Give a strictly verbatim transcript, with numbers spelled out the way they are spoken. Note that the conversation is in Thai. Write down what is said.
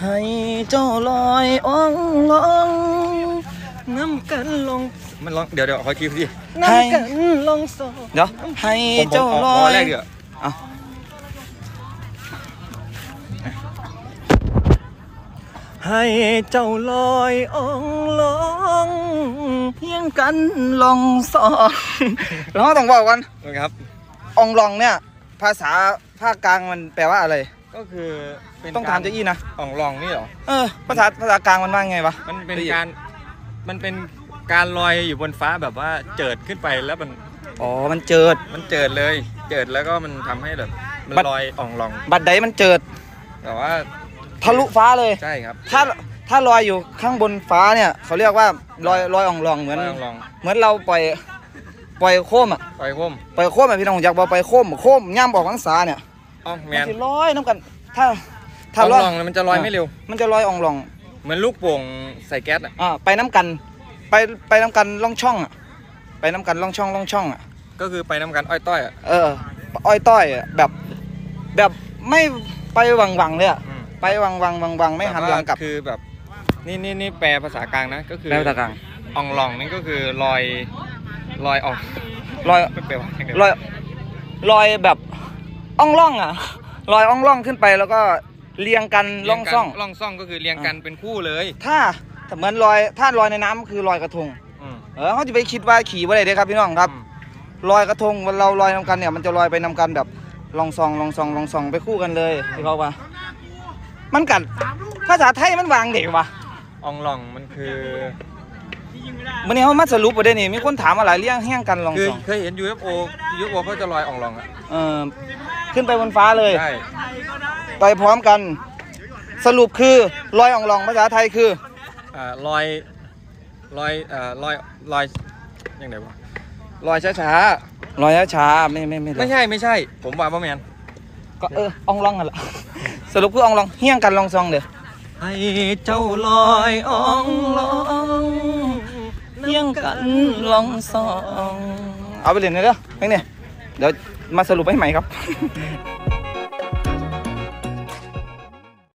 ให้เจ้าลอยอ่องลองน้ำกันลงมันร้องเดี๋ยวเดี๋ยวขอคิวดิน้ำกันลงโซเดี๋ยวให้เจ้าลอยแรกเดี๋ยวให้เจ้าลอยอ่องลองเพียงกันลองสอนเราต้องบอกกันครับอ่องลองเนี่ยภาษาภาคกลางมันแปลว่าอะไรก็คือต้องถามเจ้าอี้นะอ่องลองนี่เหรอเออภาษาภาษากลางมันว่าไงวะมันเป็นการมันเป็นการลอยอยู่บนฟ้าแบบว่าเจิดขึ้นไปแล้วมันอ๋อมันเจิดมันเจิดเลยเจิดแล้วก็มันทำให้แบบมันลอยอ่องลองบัดใดมันเจิดแต่ว่าทะลุฟ้าเลยใช่ครับถ้าถ้าลอยอยู่ข้างบนฟ้าเนี่ยเขาเรียกว่าลอยลอยอ่องลองเหมือนเหมือนเราปล่อยปล่อยโคมอ่ะปล่อยโคมปล่อยโคมอ่ะพี่น้องอยากบอกปล่อยโคมโคมย่ำออกพรรษาเนี่ยอ๋อแมนลอยน้ำกันถ้าถ้าลอยมันจะลอยไม่เร็วมันจะลอยอ่องลองเหมือนลูกโป่งใส่แก๊สอ่ะไปน้ำกันไปไปน้ำกันล่องช่องอ่ะไปน้ำกันล่องช่องล่องช่องอ่ะก็คือไปน้ำกันอ้อยต้อยอ่ะเอออ้อยต้อยอ่ะแบบแบบไม่ไปวังวังเลยอ่ะไปวังวังวังวังไม่หันหลังกลับคือแบบนี่นี่นี่แปลภาษากลางนะก็คือแปลภาษากลางอ่องลองนี่ก็คือลอยลอยออกลอยไม่แปลว่าลอยลอยแบบอ่องล่องอ่ะลอยอ่องล่องขึ้นไปแล้วก็เรียงกันล่องซ่องล่องซ่องก็คือเรียงกันเป็นคู่เลยถ้าเหมือนลอยถ้าลอยในน้ำคือลอยกระทงเออเขาจะไปคิดว่าขี่ว่าอะไรได้ครับพี่น้องครับลอยกระทงเราลอยนำกันเนี่ยมันจะลอยไปนำกันแบบลองซองลองซองลองซองไปคู่กันเลยที่เขาว่ามันกัดภาษาไทยมันวางเด็กวะอ่องลองมันคือวันนี้เขามาสรุปประเด็นนี้มีคนถามอะไรเรื่องแห้งกันลองซองเคยเห็น ยู เอฟ โอ ยู เอฟ โอ เขาจะลอยอ่องลองอ่ะเออขึ้นไปบนฟ้าเลยใช่ไปพร้อมกันสรุปคือลอยอ่องลองภาษาไทยคืออ่าลอยลอยอ่าลอยลอยยังไงวะลอยช้าช้าลอยช้าช้าไม่ไม่ไม่ไม่ใช่ไม่ใช่ผมว่าบ่แมนก็เอออ่องลองกันละสรุปคืออ่องลองเฮี้ยงกันลองซองเด้อให้เจ้าลอยอ่องลองเฮี้ยงกันลองซองเอาไปเล่นเลยเด้อเพลงนี้เดี๋ยวมาสรุปให้ใหม่ครับ